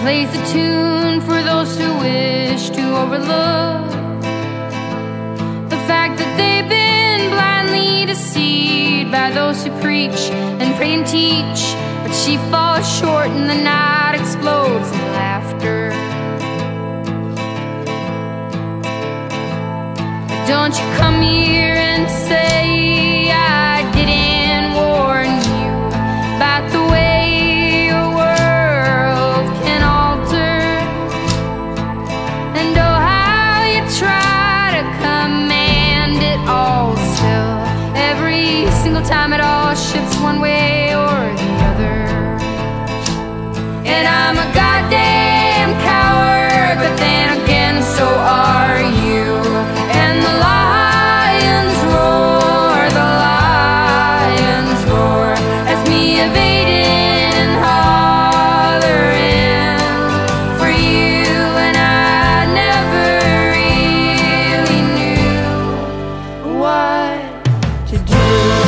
plays the tune for those who wish to overlook the fact that they've been blindly deceived by those who preach and pray and teach. But she falls short and the night explodes in laughter. Don't you come here and say I didn't warn you about the way your world can alter, and oh how you try to command it all. Still, every single time it all shifts one way or the other. And I'm a goddamn coward, but then again so are you. And the lions roar, the lions roar, as me evading and hollering for you. And I never really knew what to do.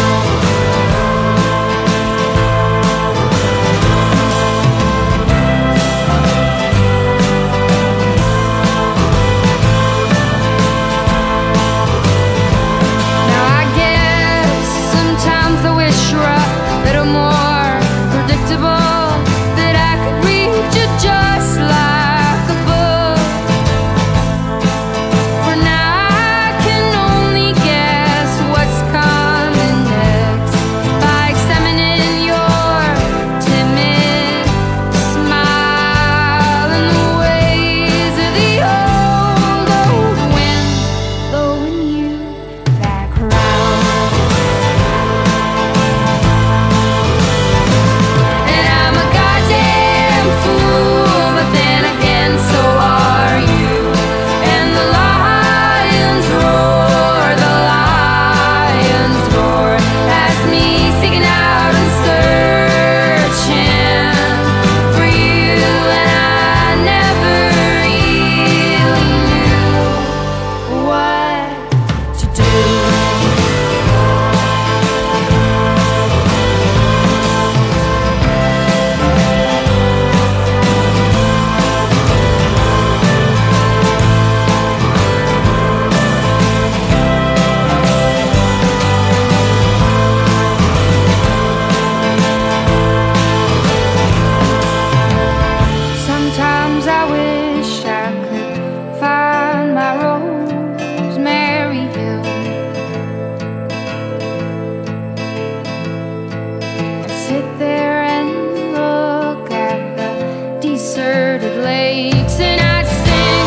Sit there and look at the deserted lakes, and I'd sing.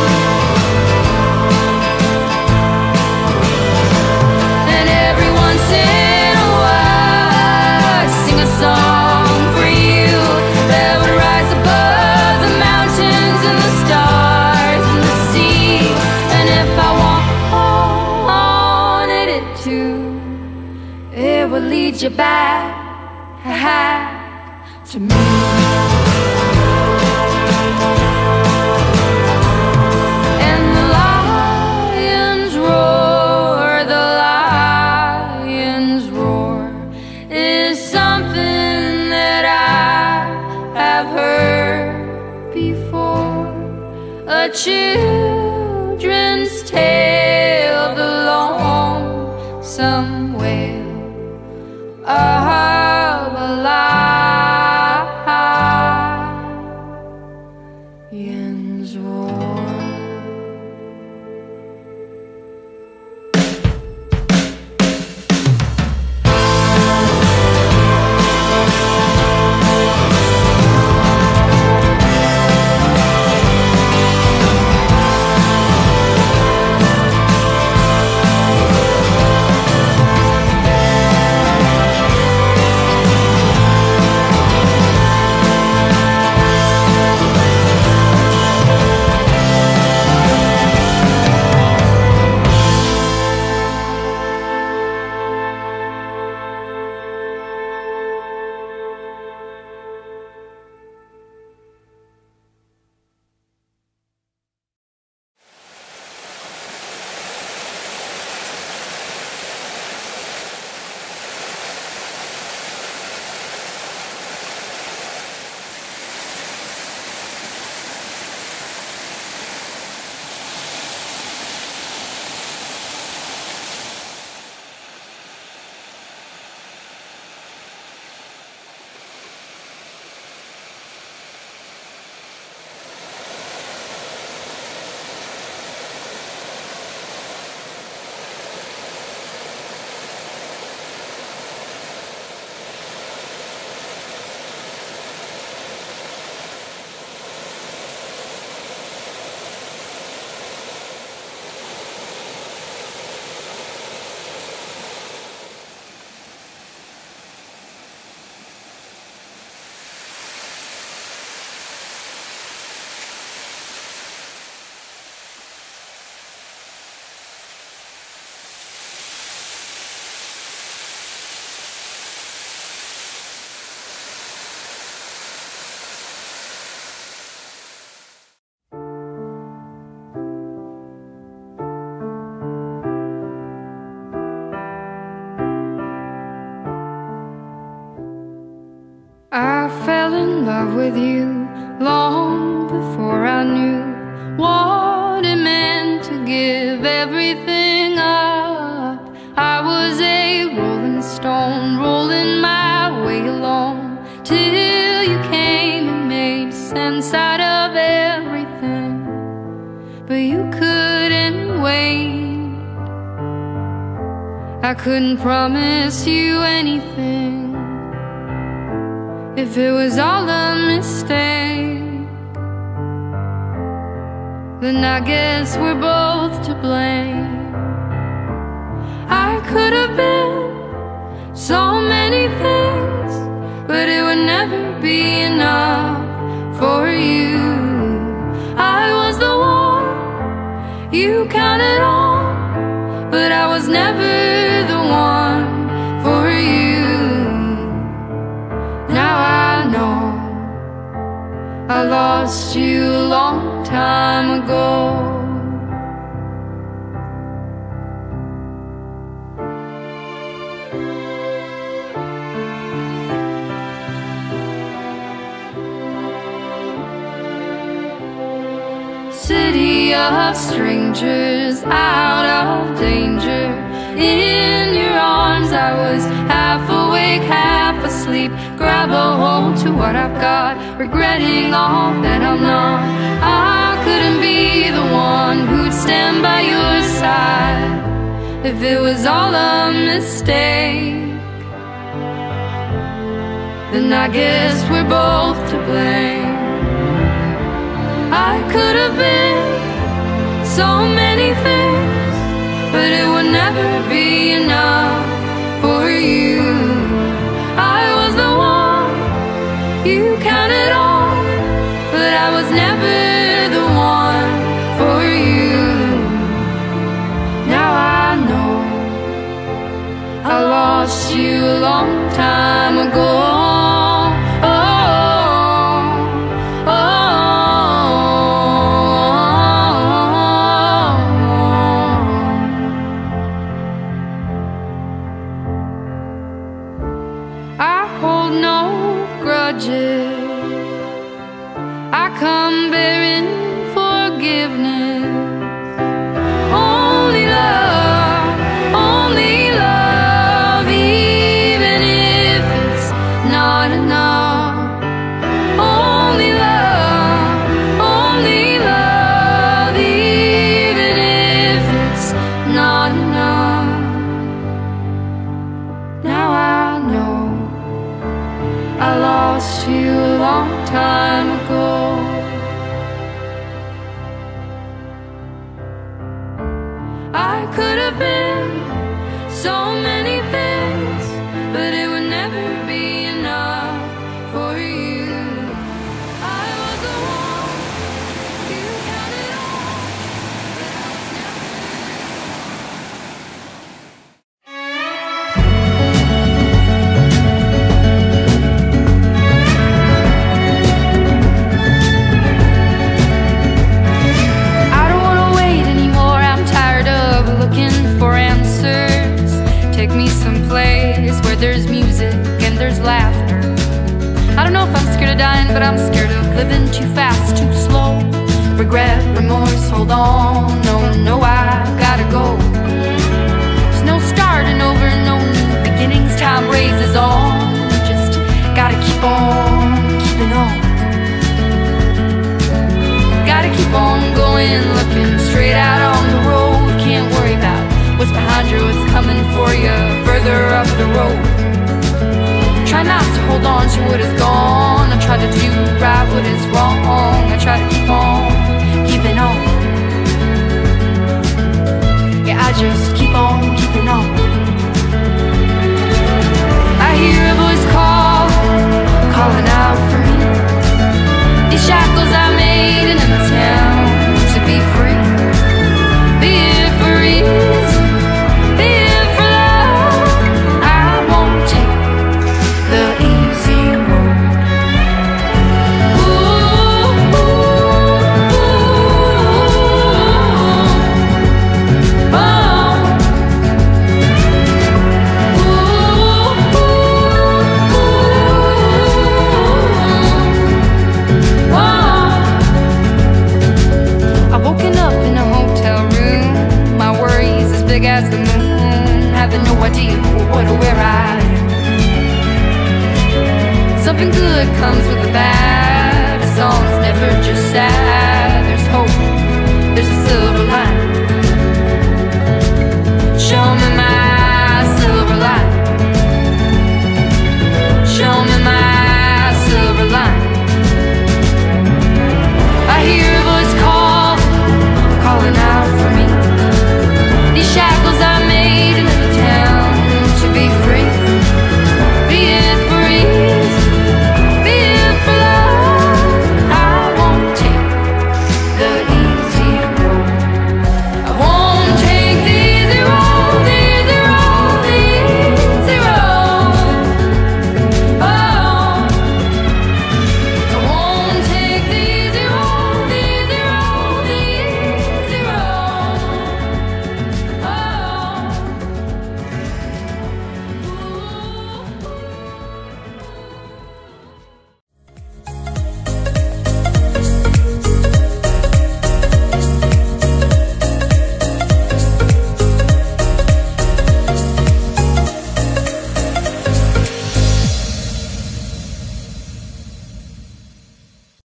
And every once in a while I'd sing a song for you that would rise above the mountains and the stars and the sea. And if I wanted it to, it would lead you back to me. And the lions roar is something that I have heard before. A children's tale, the lonesome wail of a lion's roar. in love with you long before I knew what it meant to give everything up. I was a rolling stone, rolling my way along, till you came and made sense out of everything. But you couldn't wait. I couldn't promise you anything if it was all a mistake. Then I guess we're both to blame. I could have been so many things, but it would never be enough for you. I was the one you counted on, but I was never the one for you. Now I know I lost you a long time ago. City of strangers, out of danger. In your arms I was half awake, half asleep. Grab a hold to what I've got, regretting all that I'm not. I couldn't be the one who'd stand by your side if it was all a mistake. Then I guess we're both to blame. I could have been so many things, but it would never be enough for you. I was the one you counted on, but I was never the one for you. Now I know I lost you a long time ago. I come bearing forgiveness. Only love, even if it's not enough. Only love, even if it's not enough. Now I know I lost you a long time ago. I could have been so many things, but it would never be enough for you. I was the one you counted on, but I was there's music and there's laughter. I don't know if I'm scared of dying, but I'm scared of living too fast, too slow. Regret, remorse, hold on. No, I gotta go. There's no starting over, no new beginnings. Time raises on. Just gotta keep on keeping on. Gotta keep on going, looking straight out on the road. Can't worry about what's behind you, what's coming for you further up the road. Try not to hold on to what is gone. I try to do right what is wrong. I try to keep on keeping on. Yeah, I just keep on keeping on. I hear a voice calling out for me. These shackles I made in a town to be free. Be it for ease, be it for love, I won't take the easy road. Ooh, ooh, ooh, oh. where I am. Something good comes with the bad. A song's never just sad.